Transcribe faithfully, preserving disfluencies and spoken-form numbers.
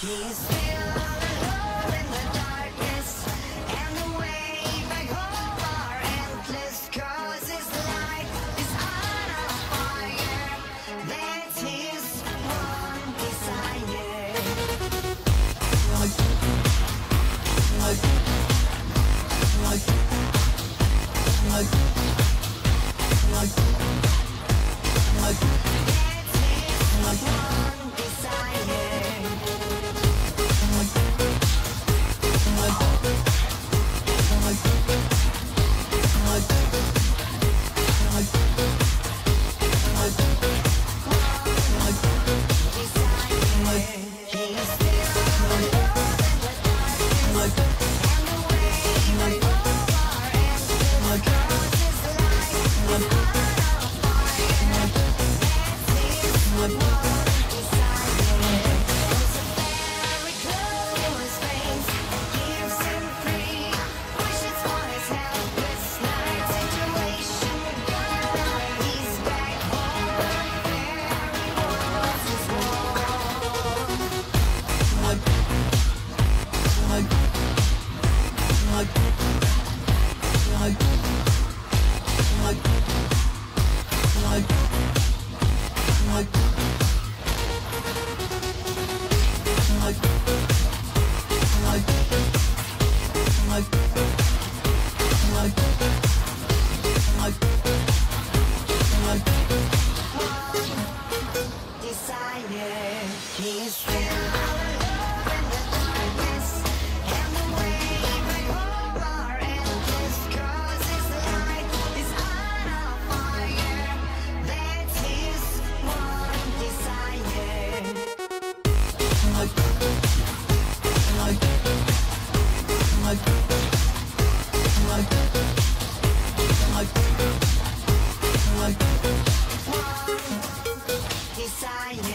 He's still all alone in the darkness, and the way back home are endless. 'Cause his life is on a fire. That's his one desire. He's still all alone in the darkness, and the way back home are endless. 'Cause his life is on a fire. That's his one desire. One desire.